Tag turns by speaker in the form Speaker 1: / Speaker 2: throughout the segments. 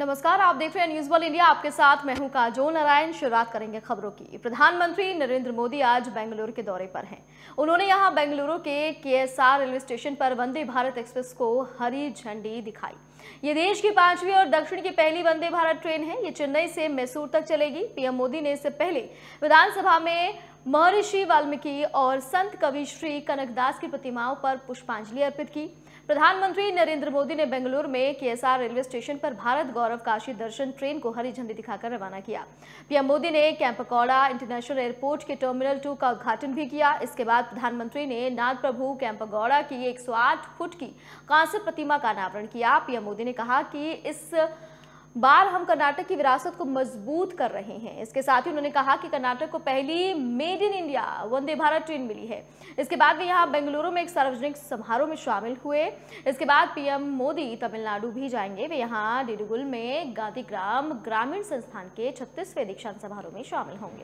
Speaker 1: नमस्कार, आप देख रहे हैं न्यूज वर्ल्ड इंडिया। आपके साथ मैं हूं काजोल नारायण। शुरुआत करेंगे खबरों की। प्रधानमंत्री नरेंद्र मोदी आज बेंगलुरु के दौरे पर हैं। उन्होंने यहां बेंगलुरु के केएसआर रेलवे स्टेशन पर वंदे भारत एक्सप्रेस को हरी झंडी दिखाई। ये देश की 5वीं और दक्षिण की पहली वंदे भारत ट्रेन है। ये चेन्नई से मैसूर तक चलेगी। पीएम मोदी ने इससे पहले विधानसभा में महर्षि वाल्मीकि और संत कवि श्री कनकदास की प्रतिमाओं पर पुष्पांजलि अर्पित की। प्रधानमंत्री नरेंद्र मोदी ने बेंगलुरु में केएसआर रेलवे स्टेशन पर भारत गौरव काशी दर्शन ट्रेन को हरी झंडी दिखाकर रवाना किया। पीएम मोदी ने कैंपगौड़ा इंटरनेशनल एयरपोर्ट के टर्मिनल 2 का उद्घाटन भी किया। इसके बाद प्रधानमंत्री ने नागप्रभु कैंपगौड़ा की 108 फुट की कांस्य प्रतिमा का अनावरण किया। पीएम मोदी ने कहा कि इस बार हम कर्नाटक की विरासत को मजबूत कर रहे हैं। इसके साथ ही उन्होंने कहा कि कर्नाटक को पहली made in India Vande Bharat train मिली है। इसके बाद वे यहां बेंगलुरु में एक सार्वजनिक समारोह में शामिल हुए। इसके बाद पीएम मोदी तमिलनाडु भी जाएंगे। वे यहां डिडुगुल में गांधीग्राम ग्रामीण संस्थान के 36वें दीक्षांत समारोह में शामिल होंगे।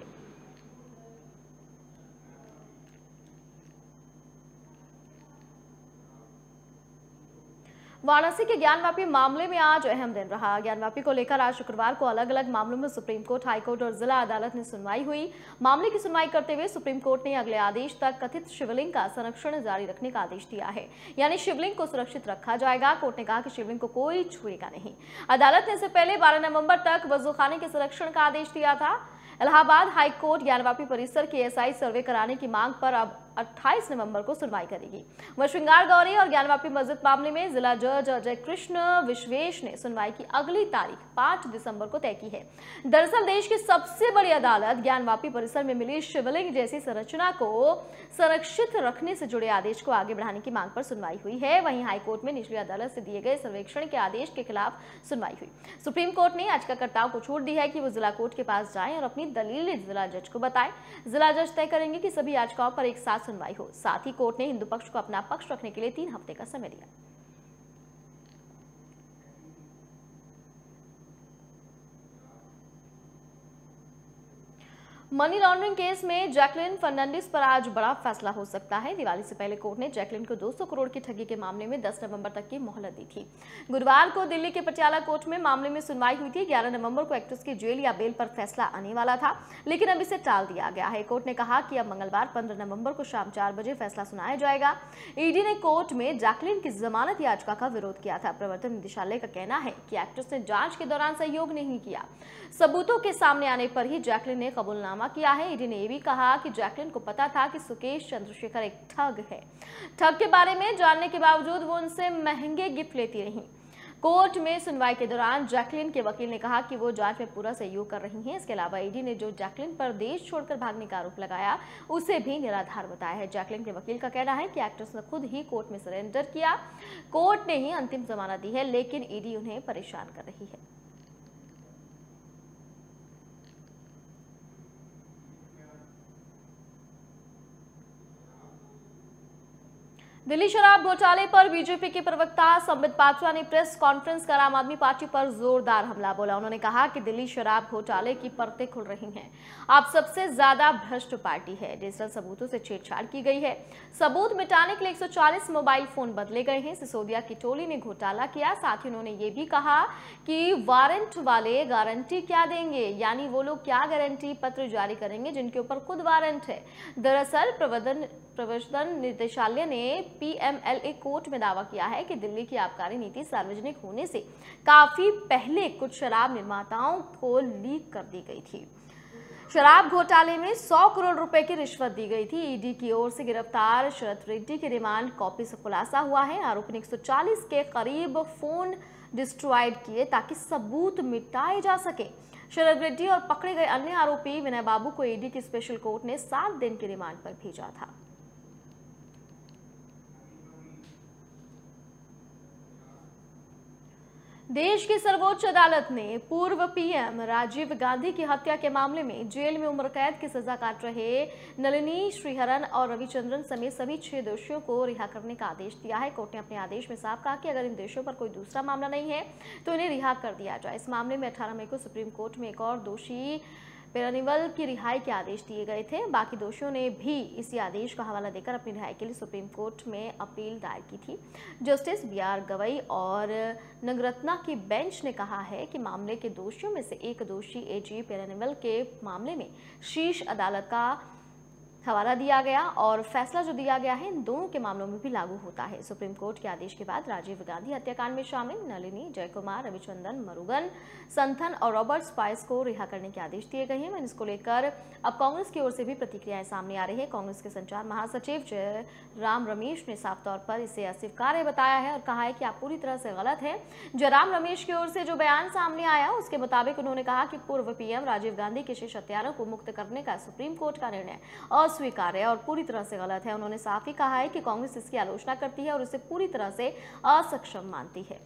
Speaker 1: वाराणसी के ज्ञानवापी मामले में आज अहम दिन रहा। ज्ञानवापी को लेकर आज शुक्रवार को अलग अलग मामलों में सुप्रीम कोर्ट, हाईकोर्ट और जिला अदालत में सुनवाई हुई। मामले की सुनवाई करते हुए सुप्रीम कोर्ट ने अगले आदेश तक कथित शिवलिंग का संरक्षण जारी रखने का आदेश दिया है, यानी शिवलिंग को सुरक्षित रखा जाएगा। कोर्ट ने कहा कि शिवलिंग को कोई छुएगा नहीं। अदालत ने इससे पहले 12 नवंबर तक वजूखाने के संरक्षण का आदेश दिया था। इलाहाबाद हाईकोर्ट ज्ञानवापी परिसर के एसआई सर्वे कराने की मांग पर अब 28 नवंबर को सुनवाई करेगी। वह श्रृंगार गौरी और ज्ञानवापी मस्जिद मामले में जिला जज अजय कृष्ण विश्वेश ने सुनवाई की अगली तारीख 5 दिसंबर को तय की है। दरअसल देश की सबसे बड़ी अदालत ज्ञानवापी परिसर में मिली शिवलिंग जैसी संरचना को संरक्षित रखने से जुड़े आदेश को आगे बढ़ाने की मांग पर सुनवाई हुई है। वहीं हाईकोर्ट में निचली अदालत से दिए गए सर्वेक्षण के आदेश के खिलाफ सुनवाई हुई। सुप्रीम कोर्ट ने याचिकाकर्ताओं को छूट दी है कि वो जिला कोर्ट के पास जाएं और अपनी दलीलें जिला जज को बताएं। जिला जज तय करेंगे कि सभी याचिकाओं पर एक साथ सुनवाई हो। साथ ही कोर्ट ने हिंदू पक्ष को अपना पक्ष रखने के लिए 3 हफ्ते का समय दिया। मनी लॉन्ड्रिंग केस में जैकलिन फर्नांडिस पर आज बड़ा फैसला हो सकता है। दिवाली से पहले कोर्ट ने जैकलिन को 200 करोड़ की ठगी के मामले में 10 नवंबर तक की मोहलत दी थी। गुरुवार को दिल्ली के पटियाला कोर्ट में मामले में सुनवाई हुई थी। 11 नवंबर को एक्ट्रेस की जेल या बेल पर फैसला आने वाला था, लेकिन अब इसे टाल दिया गया है। कोर्ट ने कहा कि अब मंगलवार 15 नवंबर को शाम 4 बजे फैसला सुनाया जाएगा। ईडी ने कोर्ट में जैकलिन की जमानत याचिका का विरोध किया था। प्रवर्तन निदेशालय का कहना है कि एक्ट्रेस ने जांच के दौरान सहयोग नहीं किया। सबूतों के सामने आने पर ही जैकलिन ने कबूलनामा किया है। ईडी ने यह भी कहा कि जैकलिन को पता था कि सुकेश चंद्रशेखर एक ठग है। ठग के बारे में जानने के बावजूद वो उनसे महंगे गिफ्ट लेती रही। कोर्ट में सुनवाई के दौरान जैकलिन के वकील ने कहा कि वो जांच में पूरा सहयोग कर रही हैं। इसके अलावा ईडी ने जो जैकलिन पर देश छोड़कर भागने का आरोप लगाया उसे भी निराधार बताया है। जैकलिन के वकील का कहना है कि एक्ट्रेस ने खुद ही कोर्ट में सरेंडर किया। कोर्ट ने ही अंतिम जमानत दी है, लेकिन ईडी उन्हें परेशान कर रही है। दिल्ली शराब घोटाले पर बीजेपी के प्रवक्ता संबित पात्रा ने प्रेस कॉन्फ्रेंस कर आम आदमी पार्टी पर जोरदार हमला बोला। उन्होंने कहा कि दिल्ली शराब घोटाले की परतें खुल रही हैं। आप सबसे ज्यादा भ्रष्ट पार्टी है। डिजिटल सबूतों से छेड़छाड़ की गई है। सबूत मिटाने के लिए 140 मोबाइल फोन बदले गए हैं। सिसोदिया की टोली ने घोटाला किया। साथ ही उन्होंने ये भी कहा कि वारंट वाले गारंटी क्या देंगे, यानी वो लोग क्या गारंटी पत्र जारी करेंगे जिनके ऊपर खुद वारंट है। दरअसल प्रवर्तन निदेशालय ने पीएमएलए कोर्ट में दावा किया है कि दिल्ली की आबकारी नीति सार्वजनिक होने से काफी पहले कुछ शराब निर्माताओं को लीक कर दी गई थी। शराब घोटाले में 100 करोड़ रुपए की रिश्वत दी गई थी। ईडी की ओर से गिरफ्तार शरद रेड्डी के रिमांड कॉपी से खुलासा हुआ है। आरोपी ने 140 के करीब फोन डिस्ट्रॉयड किए ताकि सबूत मिटाए जा सके। शरद रेड्डी और पकड़े गए अन्य आरोपी विनय बाबू को ईडी की स्पेशल कोर्ट ने 7 दिन के रिमांड पर भेजा था। देश की सर्वोच्च अदालत ने पूर्व पीएम राजीव गांधी की हत्या के मामले में जेल में उम्र कैद की सजा काट रहे नलिनी श्रीहरन और रविचंद्रन समेत सभी 6 दोषियों को रिहा करने का आदेश दिया है। कोर्ट ने अपने आदेश में साफ कहा कि अगर इन दोषियों पर कोई दूसरा मामला नहीं है तो इन्हें रिहा कर दिया जाए। इस मामले में 18 मई को सुप्रीम कोर्ट में एक और दोषी पेरानिवल की रिहाई के आदेश दिए गए थे। बाकी दोषियों ने भी इसी आदेश का हवाला देकर अपनी रिहाई के लिए सुप्रीम कोर्ट में अपील दायर की थी। जस्टिस BR गवई और नगरत्ना की बेंच ने कहा है कि मामले के दोषियों में से एक दोषी AG पेरानिवल के मामले में शीर्ष अदालत का हवाला दिया गया और फैसला जो दिया गया है इन दोनों के मामलों में भी लागू होता है। सुप्रीम कोर्ट के आदेश के बाद राजीव गांधी हत्याकांड में शामिल नलिनी, जयकुमार, रविचंद्रन, मुरुगन, संथन और रॉबर्ट स्पाइस को रिहा करने के आदेश दिए गए हैं। इसको लेकर अब कांग्रेस की ओर से भी प्रतिक्रियाएं सामने आ रही है। कांग्रेस के संचार महासचिव जयराम रमेश ने साफ तौर पर इसे अस्वीकार्य बताया है और कहा है कि आप पूरी तरह से गलत है। जयराम रमेश की ओर से जो बयान सामने आया उसके मुताबिक उन्होंने कहा कि पूर्व PM राजीव गांधी के शेष हत्यारों को मुक्त करने का सुप्रीम कोर्ट का निर्णय अस्वीकार्य और पूरी तरह से गलत है। उन्होंने साफ ही कहा है कि कांग्रेस इसकी आलोचना करती है और इसे पूरी तरह से असक्षम मानती है।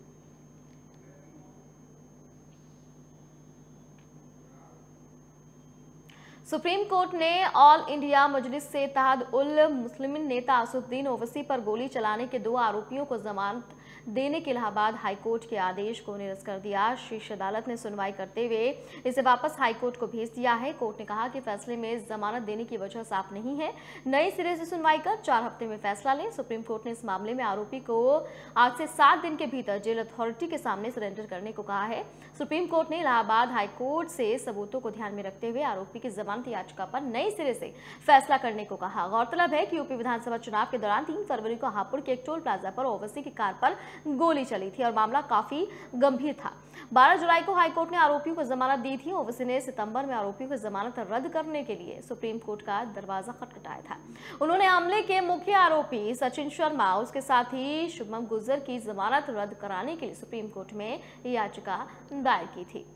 Speaker 1: सुप्रीम कोर्ट ने ऑल इंडिया मजलिस से इत्तेहाद उल मुस्लिमीन नेता असदुद्दीन ओवैसी पर गोली चलाने के 2 आरोपियों को जमानत देने के इलाहाबाद हाईकोर्ट के आदेश को निरस्त कर दिया। शीर्ष अदालत ने सुनवाई करते हुए इसे वापस हाईकोर्ट को भेज दिया है। कोर्ट ने कहा कि फैसले में जमानत देने की वजह साफ नहीं है, नए सिरे से सुनवाई कर 4 हफ्ते में फैसला लें। सुप्रीम कोर्ट ने इस मामले में आरोपी को आज से 7 दिन के भीतर जेल अथॉरिटी के सामने सरेंडर करने को कहा है। सुप्रीम कोर्ट ने इलाहाबाद हाईकोर्ट से सबूतों को ध्यान में रखते हुए आरोपी की जमानत याचिका पर नए सिरे से फैसला करने को कहा। गौरतलब है कि यूपी विधानसभा चुनाव के दौरान 3 फरवरी को हापुड़ के एक टोल प्लाजा पर ओवैसी की कार पर गोली चली थी और मामला काफी गंभीर था। 12 जुलाई को हाईकोर्ट ने आरोपियों को जमानत दी थी। ओवैसी ने सितंबर में आरोपियों की जमानत रद्द करने के लिए सुप्रीम कोर्ट का दरवाजा खटखटाया था। उन्होंने हमले के मुख्य आरोपी सचिन शर्मा उसके साथ ही शुभम गुर्जर की जमानत रद्द कराने के लिए सुप्रीम कोर्ट में याचिका दायर की थी।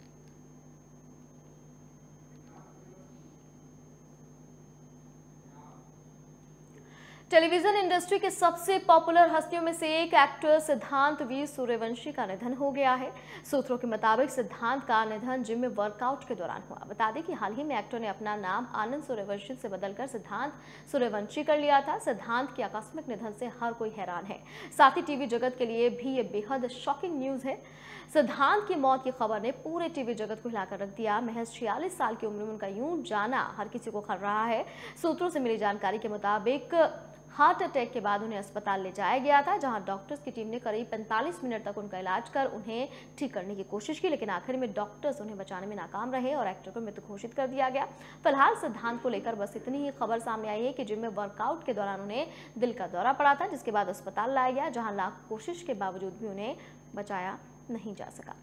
Speaker 1: टेलीविजन इंडस्ट्री के सबसे पॉपुलर हस्तियों में से एक एक्टर सिद्धांत वी सूर्यवंशी का निधन हो गया है। सूत्रों के मुताबिक सिद्धांत का निधन जिम में वर्कआउट के दौरान हुआ। बता दें कि हाल ही में एक्टर ने अपना नाम आनंद सूर्यवंशी से बदलकर सिद्धांत सूर्यवंशी कर लिया था। सिद्धांत के आकस्मिक निधन से हर कोई हैरान है, साथ ही टीवी जगत के लिए भी ये बेहद शॉकिंग न्यूज है। सिद्धांत की मौत की खबर ने पूरे टीवी जगत को हिलाकर रख दिया। महज 46 साल की उम्र में उनका यूं जाना हर किसी को खल रहा है। सूत्रों से मिली जानकारी के मुताबिक हार्ट अटैक के बाद उन्हें अस्पताल ले जाया गया था, जहां डॉक्टर्स की टीम ने करीब 45 मिनट तक उनका इलाज कर उन्हें ठीक करने की कोशिश की, लेकिन आखिर में डॉक्टर्स उन्हें बचाने में नाकाम रहे और एक्टर को मृत घोषित कर दिया गया। फिलहाल सिद्धांत को लेकर बस इतनी ही खबर सामने आई है कि जिम में वर्कआउट के दौरान उन्हें दिल का दौरा पड़ा था, जिसके बाद अस्पताल लाया गया, जहाँ लाख कोशिश के बावजूद भी उन्हें बचाया नहीं जा सका।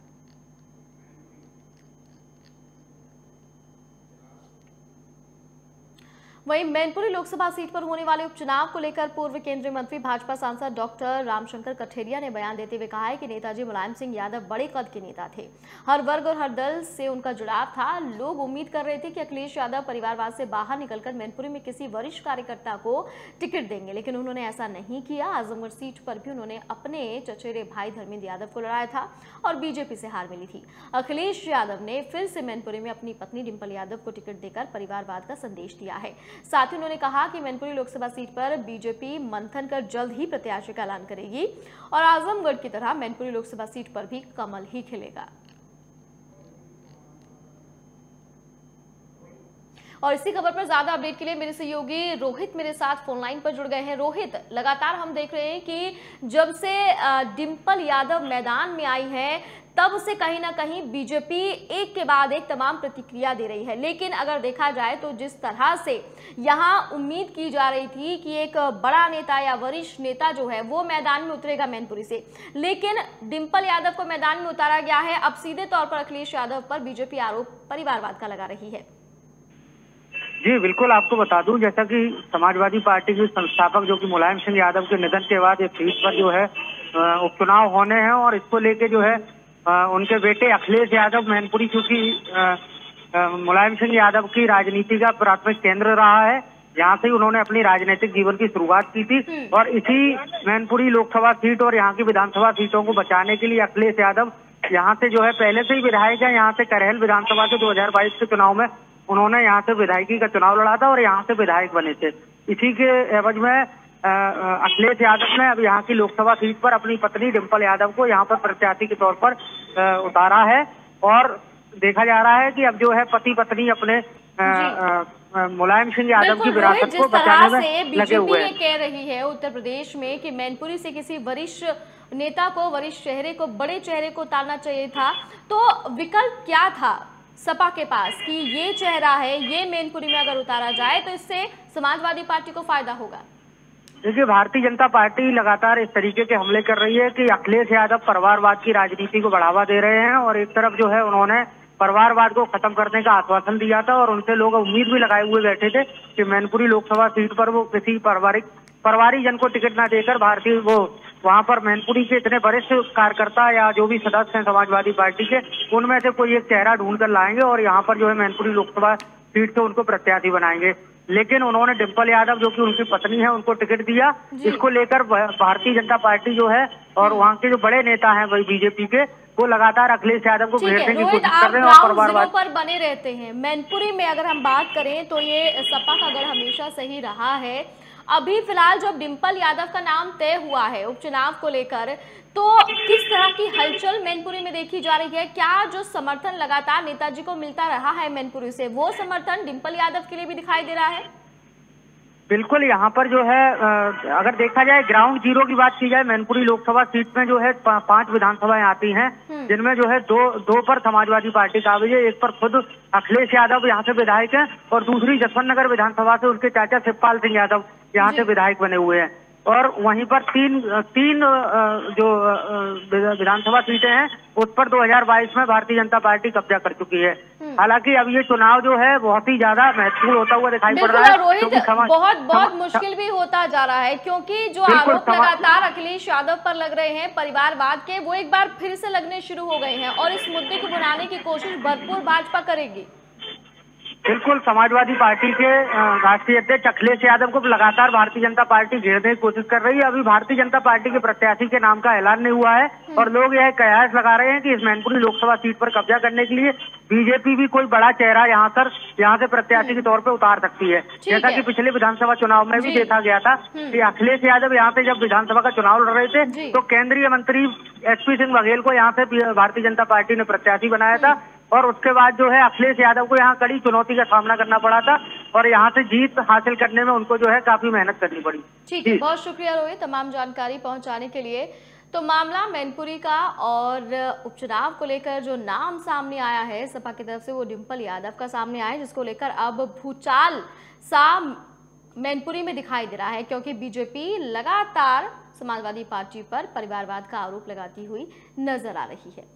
Speaker 1: वहीं मैनपुरी लोकसभा सीट पर होने वाले उपचुनाव को लेकर पूर्व केंद्रीय मंत्री भाजपा सांसद डॉक्टर रामशंकर कठेरिया ने बयान देते हुए कहा है कि नेताजी मुलायम सिंह यादव बड़े कद के नेता थे, हर वर्ग और हर दल से उनका जुड़ाव था। लोग उम्मीद कर रहे थे कि अखिलेश यादव परिवारवाद से बाहर निकलकर मैनपुरी में किसी वरिष्ठ कार्यकर्ता को टिकट देंगे, लेकिन उन्होंने ऐसा नहीं किया। आजमगढ़ सीट पर भी उन्होंने अपने चचेरे भाई धर्मेंद्र यादव को लड़ाया था और बीजेपी से हार मिली थी। अखिलेश यादव ने फिर से मैनपुरी में अपनी पत्नी डिंपल यादव को टिकट देकर परिवारवाद का संदेश दिया है। साथ ही उन्होंने कहा कि मैनपुरी लोकसभा सीट पर बीजेपी मंथन कर जल्द ही प्रत्याशी का ऐलान करेगी और आजमगढ़ की तरह मैनपुरी लोकसभा सीट पर भी कमल ही खिलेगा। और इसी खबर पर ज्यादा अपडेट के लिए मेरे सहयोगी रोहित मेरे साथ फोन लाइन पर जुड़ गए हैं। रोहित, लगातार हम देख रहे हैं कि जब से डिंपल यादव मैदान में आई है तब से कहीं ना कहीं बीजेपी एक के बाद एक तमाम प्रतिक्रिया दे रही है, लेकिन अगर देखा जाए तो जिस तरह से यहां उम्मीद की जा रही थी कि एक बड़ा नेता या वरिष्ठ नेता जो है वो मैदान में उतरेगा मैनपुरी से, लेकिन डिंपल यादव को मैदान में उतारा गया है। अब सीधे तौर पर अखिलेश यादव पर बीजेपी आरोप परिवारवाद का लगा रही है।
Speaker 2: जी बिल्कुल, आपको बता दूं जैसा कि समाजवादी पार्टी के संस्थापक जो कि मुलायम सिंह यादव के निधन के बाद एक सीट पर जो है उपचुनाव होने हैं और इसको लेके जो है उनके बेटे अखिलेश यादव मैनपुरी, क्योंकि मुलायम सिंह यादव की राजनीति का प्राथमिक केंद्र रहा है, यहाँ से ही उन्होंने अपनी राजनीतिक जीवन की शुरुआत की थी और इसी मैनपुरी लोकसभा सीट और यहाँ की विधानसभा सीटों को बचाने के लिए अखिलेश यादव यहाँ से जो है पहले से ही विधायक है। यहाँ से करहल विधानसभा के 2022 के चुनाव में उन्होंने यहाँ से विधायकी का चुनाव लड़ा था और यहाँ से विधायक बने थे। इसी के एवज में अखिलेश यादव ने अब यहाँ की लोकसभा सीट पर अपनी पत्नी डिंपल यादव को यहाँ पर प्रत्याशी के तौर पर उतारा है और देखा जा रहा है कि अब जो है पति पत्नी अपने मुलायम सिंह यादव की विरासत को बचाने में लगे हुए हैं।
Speaker 1: कह रही है उत्तर प्रदेश में कि मैनपुरी से किसी वरिष्ठ नेता को, वरिष्ठ चेहरे को, बड़े चेहरे को उतारना चाहिए था, तो विकल्प क्या था सपा के पास कि ये चेहरा है, ये मैनपुरी में अगर उतारा जाए तो इससे समाजवादी पार्टी को फायदा होगा?
Speaker 2: देखिए, भारतीय जनता पार्टी लगातार इस तरीके के हमले कर रही है कि अखिलेश यादव परिवारवाद की राजनीति को बढ़ावा दे रहे हैं और एक तरफ जो है उन्होंने परिवारवाद को खत्म करने का आश्वासन दिया था और उनसे लोग उम्मीद भी लगाए हुए बैठे थे कि मैनपुरी लोकसभा सीट पर वो किसी परिवारिक जन को टिकट ना देकर वहां पर मैनपुरी के इतने वरिष्ठ कार्यकर्ता या जो भी सदस्य हैं समाजवादी पार्टी के, उनमें से कोई एक चेहरा ढूंढ कर लाएंगे और यहाँ पर जो है मैनपुरी लोकसभा सीट से उनको प्रत्याशी बनाएंगे। लेकिन उन्होंने डिम्पल यादव जो कि उनकी पत्नी है उनको टिकट दिया। इसको लेकर भारतीय जनता पार्टी जो है और वहाँ के जो बड़े नेता हैं वही बीजेपी के, वो लगातार अखिलेश यादव को घेरने की कोशिश कर रहे हैं और परिवारवाद
Speaker 1: पर बने रहते हैं। मैनपुरी में अगर हम बात करें तो ये सपा का गढ़ हमेशा सही रहा है। अभी फिलहाल जब डिम्पल यादव का नाम तय हुआ है उपचुनाव को लेकर, तो किस तरह की हलचल मैनपुरी में देखी जा रही है? क्या जो समर्थन लगातार नेताजी को मिलता रहा है मैनपुरी से, वो समर्थन डिम्पल यादव के लिए भी दिखाई दे रहा है?
Speaker 2: बिल्कुल, यहाँ पर जो है अगर देखा जाए ग्राउंड जीरो की बात की जाए, मैनपुरी लोकसभा सीट में जो है 5 विधानसभाएं आती हैं, जिनमें जो है दो पर समाजवादी पार्टी काबिज है। एक पर खुद अखिलेश यादव यहाँ से विधायक हैं और दूसरी जसवंत नगर विधानसभा से उनके चाचा शिवपाल सिंह यादव यहाँ से विधायक बने हुए हैं। और वहीं पर तीन जो विधानसभा सीटें हैं उस पर 2022 में भारतीय जनता पार्टी कब्जा कर चुकी है। हालांकि अब ये चुनाव जो है बहुत ही ज्यादा महत्वपूर्ण होता हुआ दिखाई पड़ रहा है।
Speaker 1: रोहित, बहुत मुश्किल भी होता जा रहा है क्योंकि जो आरोप लगातार अखिलेश यादव पर लग रहे हैं परिवारवाद के, वो एक बार फिर से लगने शुरू हो गए हैं और इस मुद्दे को बनाने की कोशिश भरपूर भाजपा करेगी।
Speaker 2: बिल्कुल, समाजवादी पार्टी के राष्ट्रीय अध्यक्ष अखिलेश यादव को लगातार भारतीय जनता पार्टी घेरने की कोशिश कर रही है। अभी भारतीय जनता पार्टी के प्रत्याशी के नाम का ऐलान नहीं हुआ है और लोग यह कयास लगा रहे हैं कि इस मैनपुरी लोकसभा सीट पर कब्जा करने के लिए बीजेपी भी कोई बड़ा चेहरा यहाँ से प्रत्याशी के तौर पर उतार सकती है। जैसा कि पिछले विधानसभा चुनाव में भी देखा गया था कि अखिलेश यादव यहाँ से जब विधानसभा का चुनाव लड़ रहे थे तो केंद्रीय मंत्री SP सिंह बघेल को यहाँ से भारतीय जनता पार्टी ने प्रत्याशी बनाया था और उसके बाद जो है अखिलेश यादव को यहाँ कड़ी चुनौती का सामना करना पड़ा था और यहाँ से जीत हासिल करने में उनको जो है काफी मेहनत करनी पड़ी।
Speaker 1: ठीक है, बहुत शुक्रिया रोहित तमाम जानकारी पहुंचाने के लिए। तो मामला मैनपुरी का और उपचुनाव को लेकर जो नाम सामने आया है सपा की तरफ से, वो डिम्पल यादव का सामने आया है, जिसको लेकर अब भूचाल सा मैनपुरी में दिखाई दे रहा है क्योंकि बीजेपी लगातार समाजवादी पार्टी पर परिवारवाद का आरोप लगाती हुई नजर आ रही है।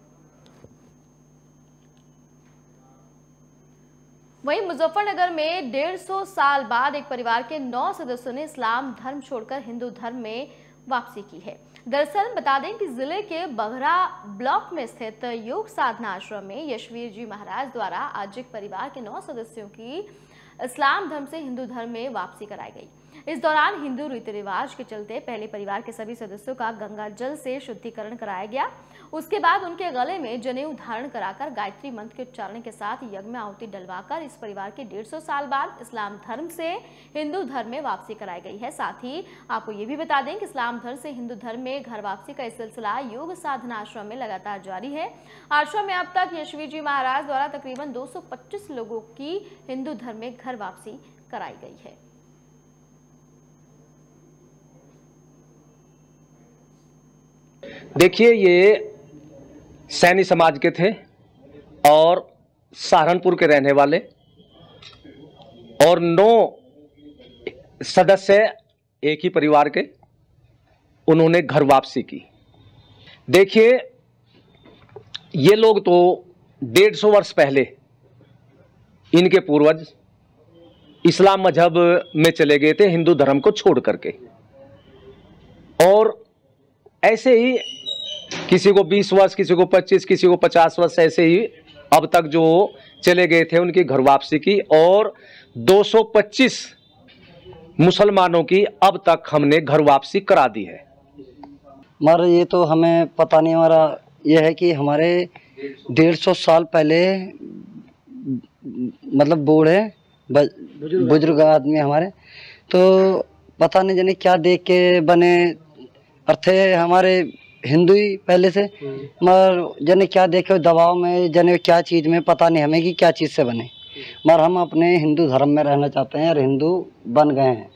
Speaker 1: वहीं मुजफ्फरनगर में 150 साल बाद एक परिवार के 9 सदस्यों ने इस्लाम धर्म छोड़कर हिंदू धर्म में वापसी की है। दरअसल बता दें कि जिले के बघरा ब्लॉक में स्थित योग साधना आश्रम में यशवीर जी महाराज द्वारा आज एक परिवार के 9 सदस्यों की इस्लाम धर्म से हिंदू धर्म में वापसी कराई गई। इस दौरान हिंदू रीति रिवाज के चलते पहले परिवार के सभी सदस्यों का गंगा जल से शुद्धिकरण कराया गया। उसके बाद उनके गले में जनेऊ धारण कराकर गायत्री मंत्र के उच्चारण के साथ यज्ञ में आहुति डलवाकर इस परिवार के 150 साल बाद इस्लाम धर्म से हिंदू धर्म में वापसी कराई गई है। साथ ही आपको ये भी बता दें कि इस्लाम धर्म से हिंदू धर्म में घर वापसी का इस सिलसिला योग साधना आश्रम में लगातार जारी है। आश्रम में अब तक यशवीर जी महाराज द्वारा तकरीबन 225 लोगों की हिंदू धर्म में घर वापसी कराई गई है।
Speaker 3: देखिए, ये सैनी समाज के थे और सहारनपुर के रहने वाले और 9 सदस्य एक ही परिवार के, उन्होंने घर वापसी की। देखिए, ये लोग तो 150 वर्ष पहले इनके पूर्वज इस्लाम मजहब में चले गए थे हिंदू धर्म को छोड़ करके, और ऐसे ही किसी को 20 वर्ष, किसी को 25, किसी को 50 वर्ष, ऐसे ही अब तक जो चले गए थे उनकी घर वापसी की। और 225 मुसलमानों की अब तक हमने घर वापसी करा दी है।
Speaker 4: हमारा ये तो हमें पता नहीं, हमारा ये है कि हमारे 150 साल पहले मतलब बूढ़े बुजुर्ग आदमी हमारे, तो पता नहीं जाने क्या देख के बने अर्थे हमारे हिंदू ही पहले से, मगर जने क्या देखे दबाव में, जने क्या चीज़ में पता नहीं हमें कि क्या चीज़ से बने, मगर हम अपने हिंदू धर्म में रहना चाहते हैं और हिंदू बन गए हैं।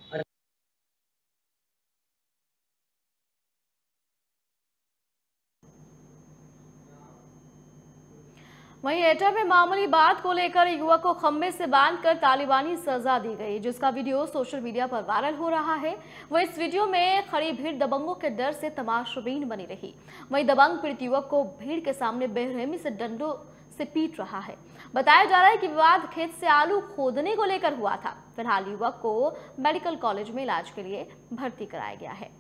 Speaker 1: वहीं एटा में मामूली बात को लेकर युवक को खंबे से बांधकर तालिबानी सजा दी गई, जिसका वीडियो सोशल मीडिया पर वायरल हो रहा है। वहीं इस वीडियो में खड़ी भीड़ दबंगों के डर से तमाशाबीन बनी रही। वहीं दबंग पीड़ित युवक को भीड़ के सामने बेरहमी से डंडों से पीट रहा है। बताया जा रहा है कि विवाद खेत से आलू खोदने को लेकर हुआ था। फिलहाल युवक को मेडिकल कॉलेज में इलाज के लिए भर्ती कराया गया है।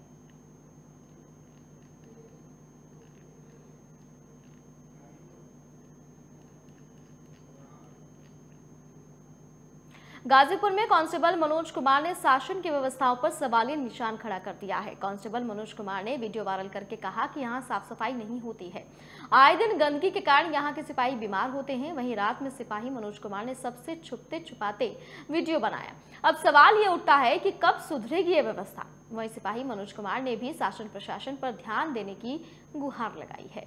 Speaker 1: गाजीपुर में कांस्टेबल मनोज कुमार ने शासन की व्यवस्थाओं पर सवालिया निशान खड़ा कर दिया है। कांस्टेबल मनोज कुमार ने वीडियो वायरल करके कहा कि यहां साफ सफाई नहीं होती है, आए दिन गंदगी के कारण यहां के सिपाही बीमार होते हैं। वहीं रात में सिपाही मनोज कुमार ने सबसे छुपते छुपाते वीडियो बनाया। अब सवाल ये उठता है कि कब सुधरेगी ये व्यवस्था। वहीं सिपाही मनोज कुमार ने भी शासन प्रशासन पर ध्यान देने की गुहार लगाई है।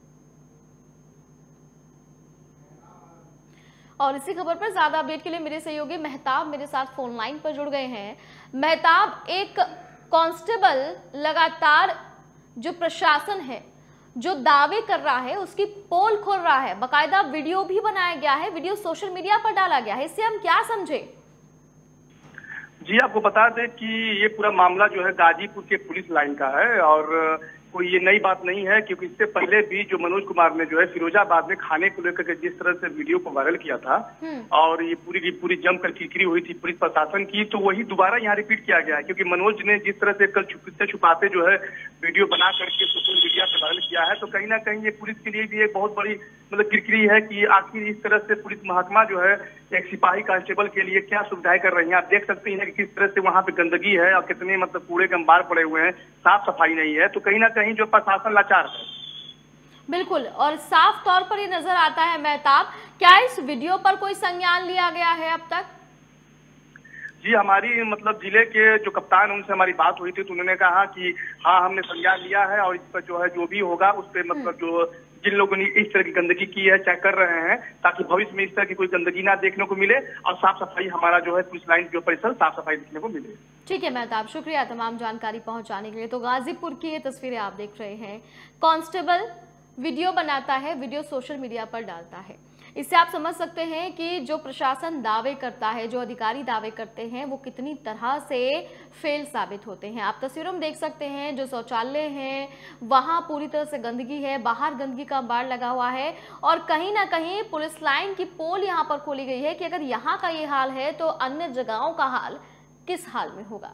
Speaker 1: और इसी खबर पर ज्यादा अपडेट के लिए मेरे सहयोगी मेहताब मेरे साथ फोन लाइन पर जुड़ गए हैं। मेहताब, एक कांस्टेबल लगातार जो प्रशासन है जो दावे कर रहा है उसकी पोल खोल रहा है, बकायदा वीडियो भी बनाया गया है, वीडियो सोशल मीडिया पर डाला गया है, इससे हम क्या समझे?
Speaker 5: जी, आपको बता दें कि ये पूरा मामला जो है गाजीपुर के पुलिस लाइन का है और कोई ये नई बात नहीं है, क्योंकि इससे पहले भी जो मनोज कुमार ने जो है फिरोजाबाद में खाने को लेकर के जिस तरह से वीडियो को वायरल किया था और ये पूरी जमकर किरकिरी हुई थी पुलिस प्रशासन की, तो वही दोबारा यहाँ रिपीट किया गया है। क्योंकि मनोज ने जिस तरह से कल छुपते छुपाते जो है वीडियो बना करके सोशल मीडिया पर वायरल किया है, तो कहीं ना कहीं ये पुलिस के लिए भी एक बहुत बड़ी किरकिरी है कि आखिर इस तरह से पुलिस महकमा जो है एक सिपाही कांस्टेबल के लिए क्या सुविधाएं कर रही हैं। आप देख सकते हैं कि किस तरह से वहां पे गंदगी है और कितने कूड़े के अंबार पड़े हुए हैं, साफ सफाई नहीं है, तो कहीं ना कहीं जो प्रशासन लाचार है।
Speaker 1: बिल्कुल, और साफ तौर पर ये नजर आता है मेहताब, क्या इस वीडियो पर कोई संज्ञान लिया गया है अब तक?
Speaker 5: जी, हमारी जिले के जो कप्तान उनसे हमारी बात हुई थी, तो उन्होंने कहा कि हाँ हमने संज्ञान लिया है और इस पर जो है जो भी होगा उस पर जो जिन लोगों ने इस तरह की गंदगी की है चेक कर रहे हैं, ताकि भविष्य में इस तरह की कोई गंदगी ना देखने को मिले और साफ सफाई हमारा जो है पुलिस लाइन जो परिसर साफ सफाई देखने को मिले। ठीक
Speaker 1: है मेहताब, शुक्रिया तमाम जानकारी पहुंचाने के लिए। तो गाजीपुर की ये तस्वीरें आप देख रहे हैं, कांस्टेबल वीडियो बनाता है, वीडियो सोशल मीडिया पर डालता है। इससे आप समझ सकते हैं कि जो प्रशासन दावे करता है, जो अधिकारी दावे करते हैं, वो कितनी तरह से फेल साबित होते हैं। आप तस्वीरों में देख सकते हैं जो शौचालय हैं वहां पूरी तरह से गंदगी है, बाहर गंदगी का अंबार लगा हुआ है और कहीं ना कहीं पुलिस लाइन की पोल यहां पर खोली गई है कि अगर यहाँ का ये हाल है तो अन्य जगहों का हाल किस हाल में होगा।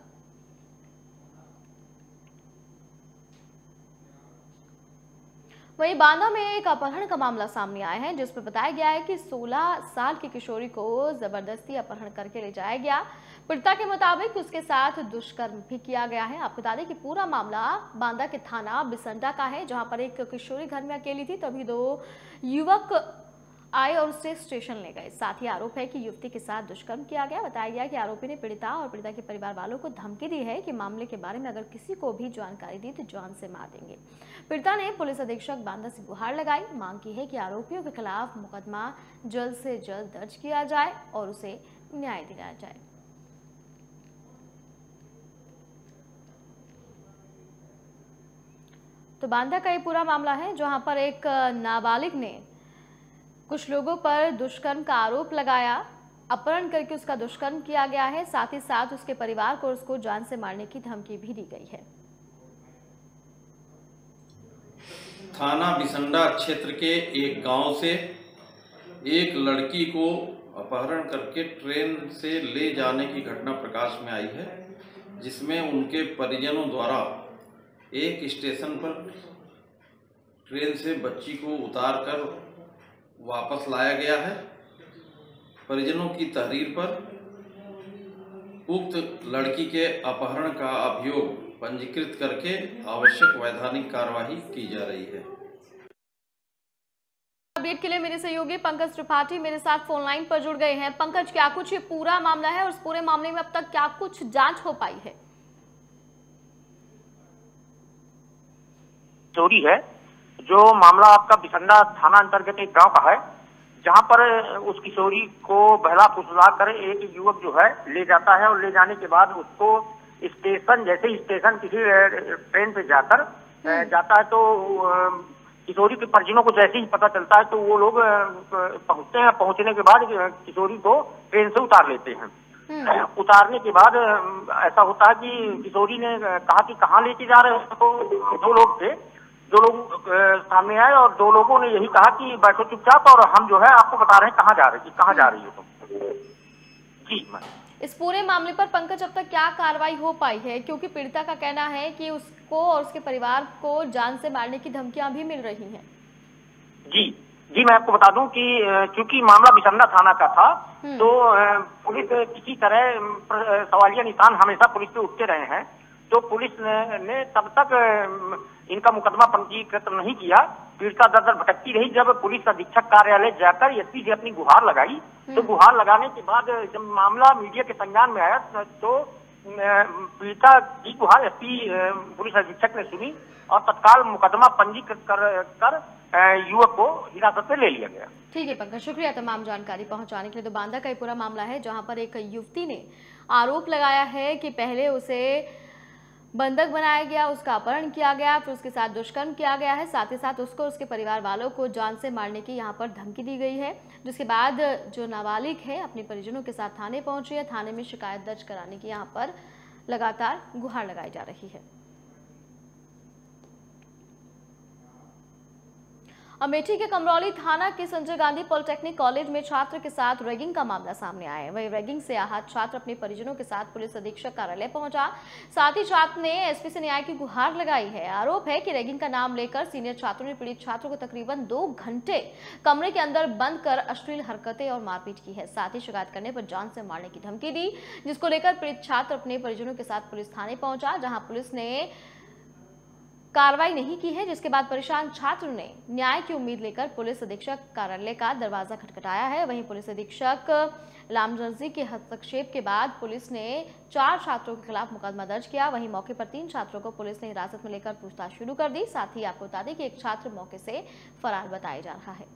Speaker 1: वहीं बांदा में एक अपहरण का मामला सामने आया है, जिसमें बताया गया है कि 16 साल की किशोरी को जबरदस्ती अपहरण करके ले जाया गया। पीड़िता के मुताबिक उसके साथ दुष्कर्म भी किया गया है। आपको बता दें कि पूरा मामला बांदा के थाना बिसंडा का है, जहां पर एक किशोरी घर में अकेली थी, तभी 2 युवक आए और उसे स्टेशन ले गए। साथ ही आरोप है कि युवती के साथ दुष्कर्म किया गया। बताया गया कि आरोपी ने पीड़िता और पीड़िता के परिवार वालों को धमकी दी है कि मामले के बारे में अगर किसी को भी जानकारी दी तो जान से मार देंगे। पीड़िता ने पुलिस अधीक्षक बांदा से गुहार लगाई, मांग की है कि आरोपियों के खिलाफ मुकदमा जल्द से जल्द दर्ज किया जाए और उसे न्याय दिलाया जाए। तो बांदा का ये पूरा मामला है, जहां पर एक नाबालिग ने कुछ लोगों पर दुष्कर्म का आरोप लगाया, अपहरण करके उसका दुष्कर्म किया गया है। साथ ही साथ उसके परिवार को उसको जान से मारने की धमकी भी दी गई है।
Speaker 6: थाना बिसंडा क्षेत्र के एक गांव से एक लड़की को अपहरण करके ट्रेन से ले जाने की घटना प्रकाश में आई है, जिसमें उनके परिजनों द्वारा एक स्टेशन पर ट्रेन से बच्ची को उतारकर वापस लाया गया है। परिजनों की तहरीर पर उक्त लड़की के अपहरण का अभियोग पंजीकृत करके आवश्यक वैधानिक कार्यवाही की जा रही है।
Speaker 1: अपडेट के लिए मेरे सहयोगी पंकज त्रिपाठी मेरे साथ फोन लाइन पर जुड़ गए हैं। पंकज, क्या कुछ ये पूरा मामला है और इस पूरे मामले में अब तक क्या कुछ जांच हो पाई है?
Speaker 7: चोरी है, जो मामला आपका बिसंडा थाना अंतर्गत एक गांव का है, जहां पर उस किशोरी को बहला फुसला कर एक युवक जो है ले जाता है और ले जाने के बाद उसको स्टेशन, जैसे ही स्टेशन किसी ट्रेन पे जाता है तो किशोरी के परिजनों को जैसे ही पता चलता है तो वो लोग पहुंचते हैं। पहुंचने के बाद किशोरी को ट्रेन से उतार लेते हैं। उतारने के बाद ऐसा होता है कि किशोरी ने कहा कि कहाँ लेके जा रहे हैं, तो दो लोग थे, दो लोग सामने आए और दो लोगों ने यही कहा कि बैठो चुपचाप और हम जो है आपको बता रहे हैं कहाँ जा रही हो तुम। जी मैम,
Speaker 1: इस पूरे मामले पर पंकज अब तक क्या कार्रवाई हो पाई है, क्योंकि पीड़िता का कहना है कि उसको और उसके परिवार को जान से मारने की धमकियां भी मिल रही हैं।
Speaker 7: जी मैं आपको बता दूं कि चूंकि मामला बिसंडा थाना का था तो पुलिस किसी तरह सवालिया निशान हमेशा पुलिस पे उठते रहे हैं, तो पुलिस ने तब तक इनका मुकदमा पंजीकृत नहीं किया। पीड़िता दर दर भटकती रही। जब पुलिस अधीक्षक कार्यालय जाकर एसपी से अपनी गुहार लगाई, तो गुहार लगाने के बाद जब मामला मीडिया के संज्ञान में आया तो पीड़िता की गुहार एसपी पुलिस अधीक्षक ने सुनी और तत्काल मुकदमा पंजीकृत कर युवक को हिरासत में ले लिया गया।
Speaker 1: ठीक है पंकज, शुक्रिया तमाम जानकारी पहुंचाने के लिए। तो बांदा का ये पूरा मामला है जहां पर एक युवती ने आरोप लगाया है कि पहले उसे बंधक बनाया गया, उसका अपहरण किया गया, फिर उसके साथ दुष्कर्म किया गया है, साथ ही साथ उसको उसके परिवार वालों को जान से मारने की यहाँ पर धमकी दी गई है। जिसके बाद जो नाबालिग है अपने परिजनों के साथ थाने पहुंची है। थाने में शिकायत दर्ज कराने की यहाँ पर लगातार गुहार लगाई जा रही है। अमेठी के कमरौली थाना के संजय गांधी पॉलिटेक्निक कॉलेज में छात्र के साथ रैगिंग का मामला सामने आया है। वही रैगिंग से आहत छात्र अपने परिजनों के साथ पुलिस अधीक्षक कार्यालय पहुंचा। साथ ही छात्र ने एसपी से न्याय की गुहार लगाई है। आरोप है कि रैगिंग का नाम लेकर सीनियर छात्रों ने पीड़ित छात्रों को तकरीबन 2 घंटे कमरे के अंदर बंद कर अश्लील हरकतें और मारपीट की है। साथ ही शिकायत करने पर जान से मारने की धमकी दी, जिसको लेकर पीड़ित छात्र अपने परिजनों के साथ पुलिस थाने पहुंचा, जहां पुलिस ने कार्रवाई नहीं की है। जिसके बाद परेशान छात्र ने न्याय की उम्मीद लेकर पुलिस अधीक्षक कार्यालय का दरवाजा खटखटाया है। वहीं पुलिस अधीक्षक लामजर्जी के हस्तक्षेप के बाद पुलिस ने 4 छात्रों के खिलाफ मुकदमा दर्ज किया। वहीं मौके पर 3 छात्रों को पुलिस ने हिरासत में लेकर पूछताछ शुरू कर दी। साथ ही आपको बता दें कि एक छात्र मौके से फरार बताया जा रहा है।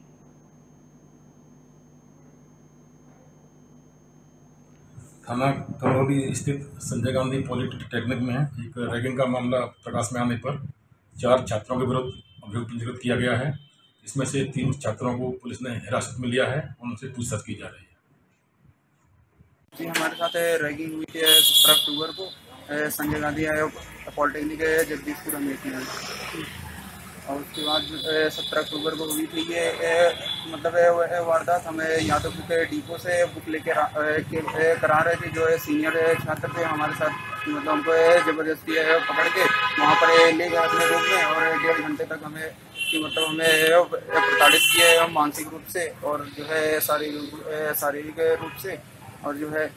Speaker 8: थाना कमरौली स्थित संजय गांधी पॉलिटेक्निक में एक रैगिंग का मामला प्रकाश में आने पर 4 छात्रों के विरुद्ध अभियोग पंजीकृत किया गया है। इसमें से 3 छात्रों को पुलिस ने हिरासत में लिया है और उनसे पूछताछ की जा रही है।
Speaker 9: जी हमारे साथ रैगिंग हुई थी 17 अक्टूबर को संजय गांधी पॉलिटेक्निक जगदीशपुर अमेठी में, और उसके बाद 17 अक्टूबर को हुई थी ये मतलब वारदात। हमें यादव के डिपो से बुक लेके करा रहे थे। जो है सीनियर छात्र थे हमारे साथ, मतलब हमको जबरदस्ती पकड़ के वहाँ पर ले गए अपने रूम में और 1.5 घंटे तक हमें प्रताड़ित किए मानसिक रूप से और जो है शारीरिक रूप से। और जो है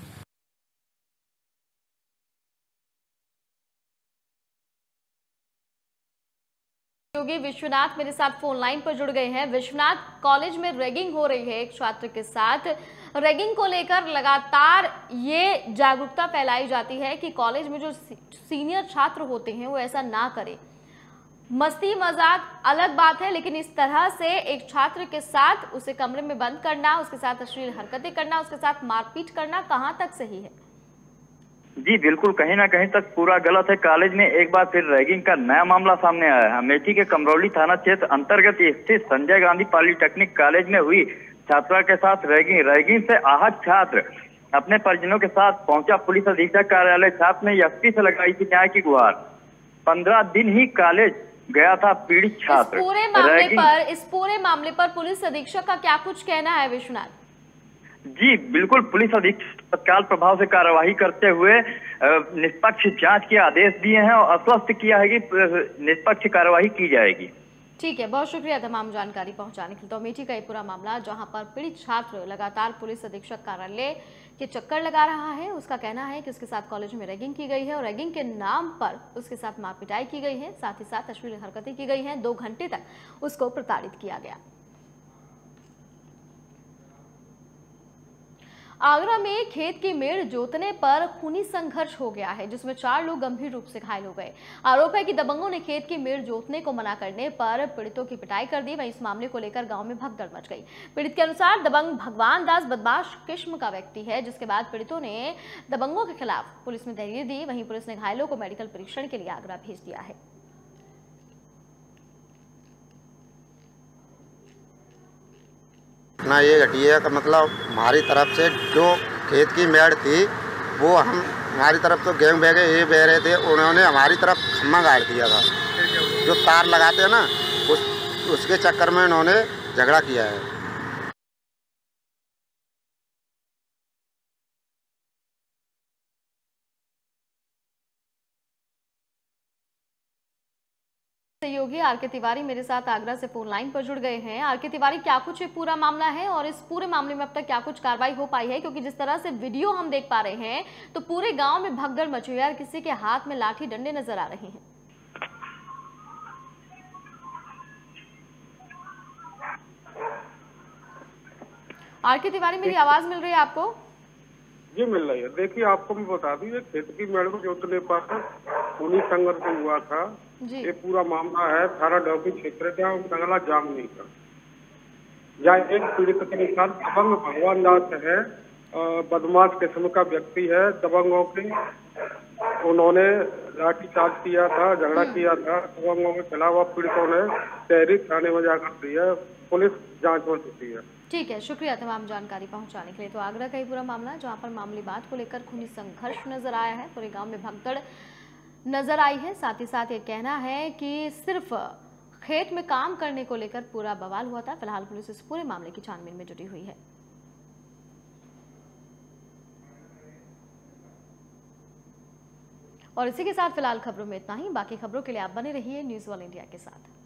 Speaker 1: योगी विश्वनाथ मेरे साथ फोन लाइन पर जुड़ गए हैं। विश्वनाथ, कॉलेज में रैगिंग हो रही है एक छात्र के साथ। रैगिंग को लेकर लगातार ये जागरूकता फैलाई जाती है कि कॉलेज में जो सीनियर छात्र होते हैं वो ऐसा ना करें। मस्ती मजाक अलग बात है, लेकिन इस तरह से एक छात्र के साथ उसे कमरे में बंद करना, उसके साथ अश्लील हरकतें करना, उसके साथ मारपीट करना कहां तक सही है?
Speaker 10: जी बिल्कुल, कहीं ना कहीं तक पूरा गलत है। कॉलेज में एक बार फिर रैगिंग का नया मामला सामने आया है। अमेठी के कमरौली थाना क्षेत्र अंतर्गत स्थित संजय गांधी पॉलिटेक्निक कॉलेज में हुई छात्रा के साथ रैगिंग से आहत छात्र अपने परिजनों के साथ पहुंचा पुलिस अधीक्षक कार्यालय। छात्र ने एसपी से लगाई थी न्याय की गुहार। 15 दिन ही कॉलेज गया था पीड़ित छात्र।
Speaker 1: इस पूरे मामले पर पुलिस अधीक्षक का क्या कुछ कहना है विश्वनाथ?
Speaker 10: जी बिल्कुल, पुलिस अधीक्षक तत्काल प्रभाव से कार्यवाही करते हुए निष्पक्ष जांच के आदेश दिए हैं और आश्वस्त किया है कि निष्पक्ष कार्यवाही की जाएगी।
Speaker 1: ठीक है, बहुत शुक्रिया तमाम जानकारी पहुंचाने के लिए। तो अमेठी का ये पूरा मामला जहां पर पीड़ित छात्र लगातार पुलिस अधीक्षक कार्यालय के चक्कर लगा रहा है। उसका कहना है कि उसके साथ कॉलेज में रैगिंग की गई है और रैगिंग के नाम पर उसके साथ मारपिटाई की गई है, साथ ही साथ अश्लील हरकतें की गई हैं। 2 घंटे तक उसको प्रताड़ित किया गया। आगरा में खेत की मेड़ जोतने पर खूनी संघर्ष हो गया है, जिसमें 4 लोग गंभीर रूप से घायल हो गए। आरोप है कि दबंगों ने खेत की मेड़ जोतने को मना करने पर पीड़ितों की पिटाई कर दी। वहीं इस मामले को लेकर गांव में भगदड़ मच गई। पीड़ित के अनुसार दबंग भगवान दास बदमाश किस्म का व्यक्ति है, जिसके बाद पीड़ितों ने दबंगों के खिलाफ पुलिस में तहरीर दी। वहीं पुलिस ने घायलों को मेडिकल परीक्षण के लिए आगरा भेज दिया है।
Speaker 11: ना ये घटिया का मतलब हमारी तरफ से जो खेत की मेड़ थी वो हमारी तरफ तो गेहूँ ये बह रहे थे, उन्होंने हमारी तरफ खम्मा गाड़ दिया था। जो तार लगाते हैं ना उसके चक्कर में उन्होंने झगड़ा किया है।
Speaker 1: सहयोगी आर.के. तिवारी मेरे साथ आगरा से फोन लाइन पर जुड़ गए हैं। आर.के. तिवारी, क्या कुछ पूरा मामला है और इस पूरे मामले में अब तक क्या कुछ कार्रवाई हो पाई है? क्योंकि जिस तरह से वीडियो हम देख पा रहे हैं तो पूरे गांव में भगदड़ मची है और किसी के हाथ में लाठी डंडे नजर आ रहे हैं। आर.के. तिवारी, मेरी आवाज मिल रही है आपको?
Speaker 12: जी मिल रही है। देखिए, आपको मैं बता दूं, ये खेत की मेड़ को जोतने पर खूनी संघर्ष हुआ था। ये पूरा मामला है थाना डौकी क्षेत्र का जंगला जामनी का। जहाँ एक पीड़ित के अनुसार दबंग भगवान दास है, बदमाश किस्म का व्यक्ति है। दबंगों के उन्होंने लाठीचार्ज किया था, झगड़ा किया था। दबंगों के खिलाफ पीड़ितों ने तहरीर थाने में जाकर दी है। पुलिस जांच हो चुकी है।
Speaker 1: ठीक है, शुक्रिया तमाम जानकारी पहुंचाने के लिए। तो आगरा का ही पूरा मामला, जहां पर मामले बात को लेकर खूनी संघर्ष नजर आया है, पूरे गांव में भगदड़ नजर आई है। साथ ही साथ ये कहना है कि सिर्फ खेत में काम करने को लेकर पूरा बवाल हुआ था। फिलहाल पुलिस इस पूरे मामले की छानबीन में जुटी हुई है। और इसी के साथ फिलहाल खबरों में इतना ही। बाकी खबरों के लिए आप बने रहिए न्यूज़ ऑल इंडिया के साथ।